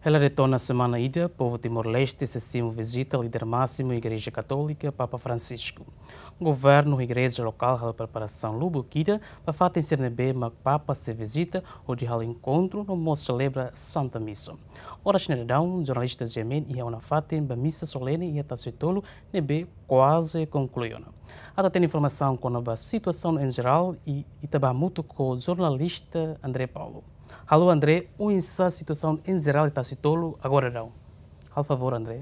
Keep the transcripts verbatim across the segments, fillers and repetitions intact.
Ela retorna a semana ida, povo Timor-Leste se visita líder máximo Igreja Católica, Papa Francisco. O governo e igreja local a preparação lubuquida para fazer C N B, mas Papa se visita ou de hal encontro no moço celebra Santa Missa. Ora, Schneiderdown, jornalista Jemen e a uma fatem ba missa solene e a tacitolo nebe quase concluiu. Até tem informação com a situação em geral e itaba muito com o jornalista André Paulo. Alô, André, o essa situação em geral está se tolo agora não. Por favor, André.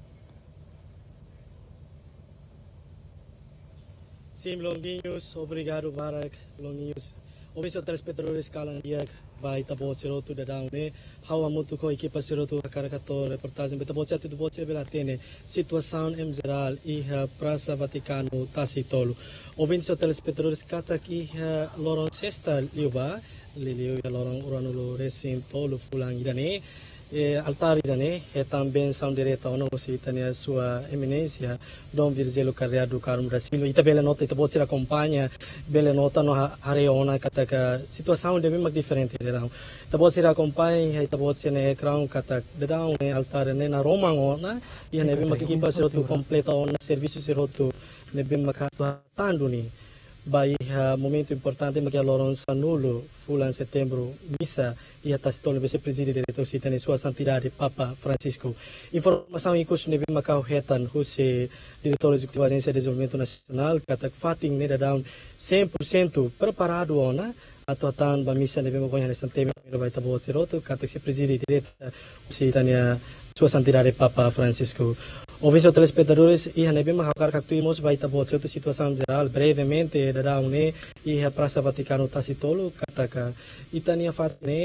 Sim, Longuinhos, obrigado, Barak, Longuinhos. O mesmo telespectadores calam dia vai tabo seroto da down né. Hawa muito com a equipa seroto a caricatura reportagem beta bot tudo bot bela tene situação em geral e a Praça Vaticano tá se tolo. O mesmo telespectadores cata aqui Loron Sesta liuba Liliu ya lorong uranulu resim tolu fulang idane e altar idane e também são direta ono si tania sua eminência Dom Virgílio Carreado Carum Brasil ita bela nota ita pode ser acompanha bela nota no areona kata ka situação de bem diferente dedão ita pode ser acompanha ita pode ser ne crown kata dedão ne altar ne na Roma ona e ne bem makikipa ser tu completa on serviço ser tu ne bem makata tanduni Baik uh, momento importante bagi Loron Sanulo bulan Setembro misa ia tasitol vice-presidente diretor sitane sua santidade Papa Francisco. Informação ikus nebe Macau hetan huse diretor executivo agência de desenvolvimento nacional kata fating ne down cem por cento preparado ona atau atan ba misa nebe Macau hane santeme vai tabo seroto kata vice-presidente diretor sitane sua santidade Papa Francisco. Ouvintes telespectadores, e a nebe mahakar kaktuimos vai tabo certa situação geral brevemente da daune e a Praça Vaticano Tacitolo kataka itania fatne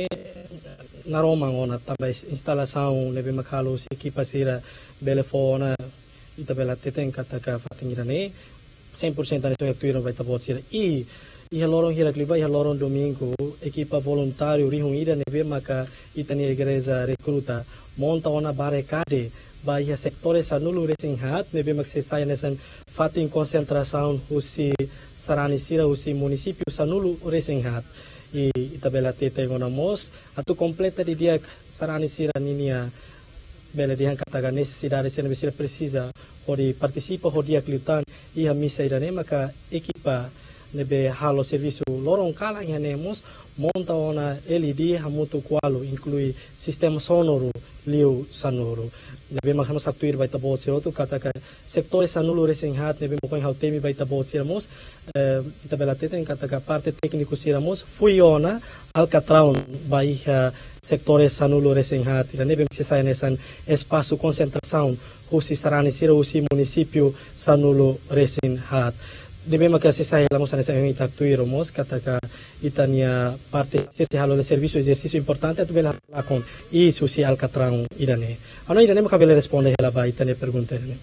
na Roma ona também instalação nebe makalo se equipa sira belefona itabela teten kataka fatingirane cem por cento da kaktuiro vai tabo sira e e a lorong hirakliba e a lorong domingo equipa voluntário rihunida nebe maka itania igreja recruta monta ona barricade Bahia sectores anulu resinghat nebe magsesaya nesan fating concentração husi sarani sira husi município sanulu resinghat e itabela tete ngonamos atu completa di dia sarani sira ninia bela dihan kataga necessidade se necessidade precisa hori participa ho dia klitan e a missa irane maka equipa nebe halo serviço lorong kala nemos monta ona L E D hamutu qualo inclui sistema sonoro liu sanoro nebe makano saktuir vai tabo seroto kataka sectores sanulo resinghat nebe mokoi hautemi vai tabo siramos itabela teten kataka parte técnico siramos fui ona alcatraun vai sectores sanulo resinghat nebe mksesai nesan espaço concentração husi sarani sira husi município sanulo resinghat debe makasesai lamos nessa ita tuiromos kataka itania parte se halo de serviço exercício importante tu bela lakon e susi alcatrão idane ano idane makabele responde ela vai itane pergunta ne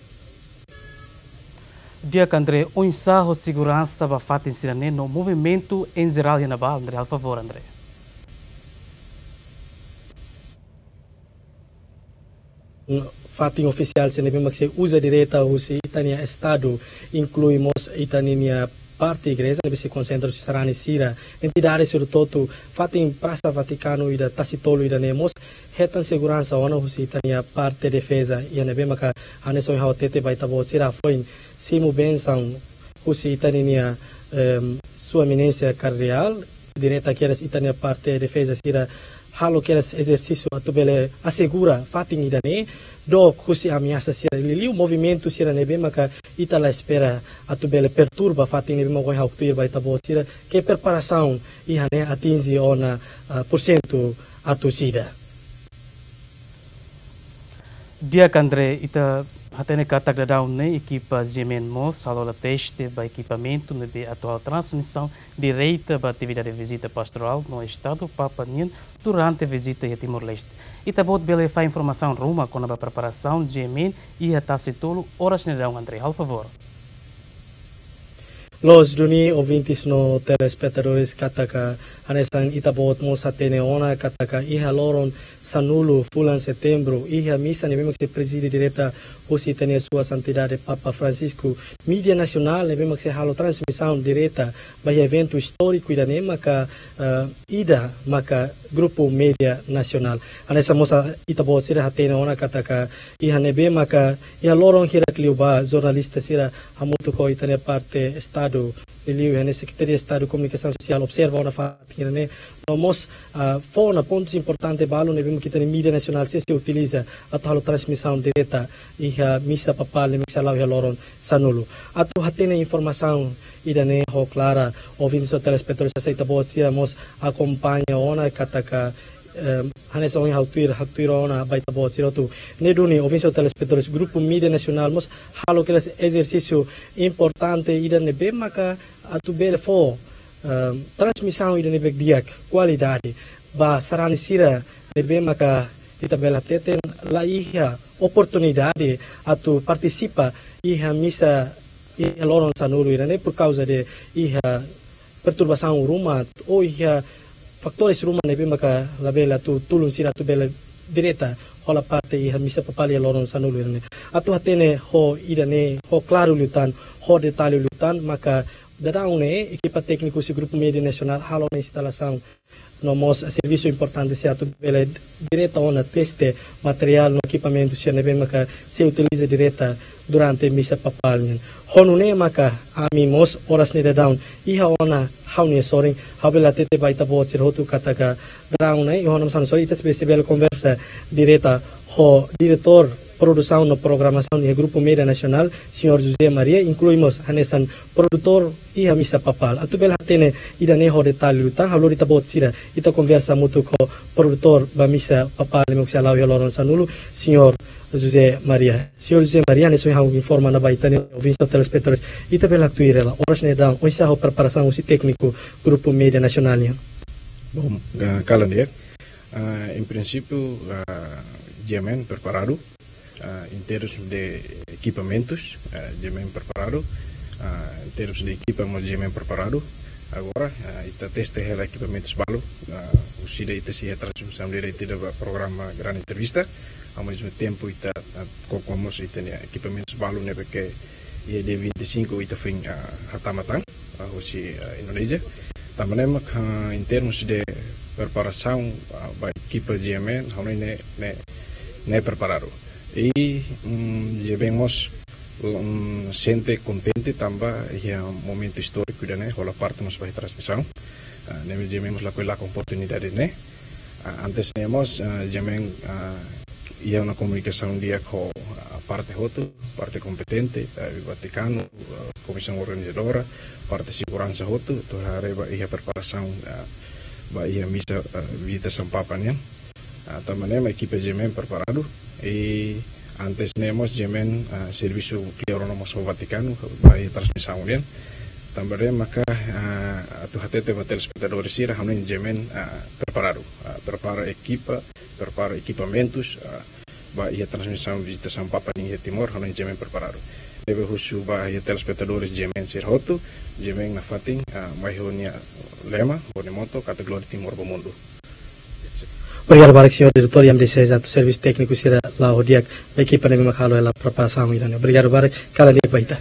dia André o ensaio segurança ba fatin sirane no movimento em geral na ba André por favor André fating oficial se nebe makse usa direta husi itania estado incluímos itania parte igreja nebe se concentra se sarani sira entidade sur todo fating Praça Vaticano ida tacitolo ida nemos hetan segurança ona husi itania parte defesa e nebe maka aneso hautete vai tabo sira foi simu benção husi itania um, sua eminência cardeal direta que era itania parte defesa sira halo que era exercício atubele assegura fating ida ne do kusi ameaça sira lili o movimento sira nebe maka ita la espera atubele perturba fating nebe mo hautuir vai tabo sira que preparação e hane atinge ona uh, por cento atusida dia André ita hatene katak da down ne equipa Jemen mos salola teste ba equipamento nebe atual transmissão direita ba atividade de visita pastoral no estado Papa Nien durante a visita a Timor-Leste. Ita bot bele fa informação Roma com a preparação de Jemen e a tacitolo horas ne down André, por favor. Los duni ouvintes no telespectadores kataka hanesan itabot mo sa teneona kataka iha loron sanulu fulan setembro iha misa ne vemos que preside direta hosi tenia sua santidade Papa Francisco mídia nacional ne vemos que halo transmissão direta by evento histórico idane maka uh, ida maka grupo media nacional hanesa mosa itabot sira teneona kataka iha nebe maka iha loron Heracliuba jornalista sira hamutu ko itane parte estado Eliu, a Secretaria de Estado de Comunicação Social observa uma fatia, né? Nós, uh, fora pontos importantes, balo, né? Vemos que tem mídia nacional se se utiliza a tal transmissão direta e a missa papal, né? Mixalau e loron sanulo. A tu hatene informação e da né? Ho clara, ouvindo seu telespectador, se aceita boa, se nós acompanha ona kataka hanes ong hautuir hautuir ona baita bot sirotu neduni ovinso telespectadores grupo mídia nacional mos halo que exercício importante ida nebe maka atubele fo transmissão ida nebe diak qualidade ba sarani sira nebe maka itabela teten la iha oportunidade atu participa iha misa iha loron sanuru ida ne por causa de iha perturbação rumah ou iha faktores rumah nebe maka labela tu tulun sira tu bela direta hola parte iha misa papali loron sanulu ne atu hatene ho idane ho claro lutan ho detalhe lutan maka dadaune equipa técnico se grupo media nacional halo na instalação nomos serviço importante se atu bela direta ona teste material no equipamento se nebe maka se utiliza direta durante misa papal honune maka amimos oras ne down iha ona haune soring habela tete baita bot sir hotu kataka down ne honam san sorry tes bel conversa direta ho diretor produção no programação do grupo media nacional senhor José Maria incluímos hanesan produtor e a missa papal atubel hatene ida ne ho detalhe lutan halori tabot sira ita conversa mutu ko produtor ba missa papal mo ksalaw loron sanulu senhor José Maria. Senhor José Maria, nesse momento informa na baita ne ouvintes telespectadores ita pela tuirela horas ne dão o ensaio preparação o técnico grupo media nacional. Bom, kala dia. Em princípio, Jemen preparado em termos de equipamentos, Jemen preparado em termos de equipamentos Jemen preparado. Agora, ita teste hela equipamentos balo, o sida ita se transmissão direta do programa Grande Entrevista. Ao mesmo tempo, ita kokomos ita equipamentos balo ne porque ia de vinte e cinco ita fim a Tamatang, a hoje Indonésia. Também em termos de preparação para a equipa de Jemen, não é ne ne preparado. E já vemos um sente contente também é um momento histórico da né, rola parte nos vai transmissão. Nós já vemos lá com a oportunidade né. Antes nós já vemos ia uma comunicação dia com a parte outra, parte competente, o Vaticano, a comissão organizadora, parte de segurança outra, tu hareba ia preparação ba ia misa vita São Papa né. Também a equipe de Jemen preparado e antes nemos Jemen uh, serviço que oramos ao Vaticano vai transmissão né. Também maka uh, tu hatete bater espectadores sira hamen Jemen uh, preparado uh, prepara equipa prepara equipamentos uh, vai ia transmissão visita São Papa em Timor hamen Jemen preparado deve husu vai telespectadores Jemen sir hotu Jemen na fating uh, mai honia lema hone moto kategori Timor do mundo. Obrigado, Barak, senhor diretor, e deseja do serviço técnico será lá o dia a equipa de Macalo ela preparação irane. Obrigado, Barak. Kala dia baita.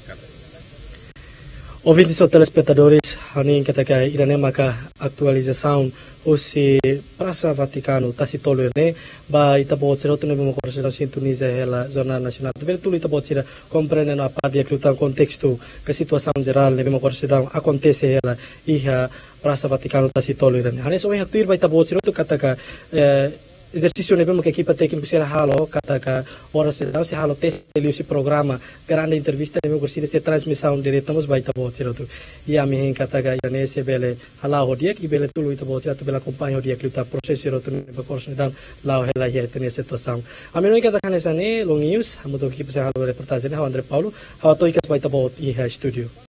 Ouvintes ou telespectadores, hanin kataka irane maka atualização o se Praça Vaticano tasitolo ne ba itabot sira tu nebe mo korsa sintoniza ela jornal nacional. Deve tudo itabot sira compreende na parte de clutar contexto que situação geral nebe mo korsa acontece ela iha Praça Vaticano tasitolo irane. Hanes o haktuir ba itabot sira tu kataka exercício nebe mo que equipa técnico sira halo kataka horas sira se halo teste liu se programa grande entrevista nebe mo korsa se transmissão direta mos ba itabot sira tu e a mihin kataka irane se bele hala hodiek e bele tudo itabot sira tu bela acompanha o dia que luta processo sira tu nebe korsa dan lao hela ia tene situação a menoi kataka nesane long news hamuto equipa sira halo reportagem ha André Paulo ha to ikas ba itabot e ha studio.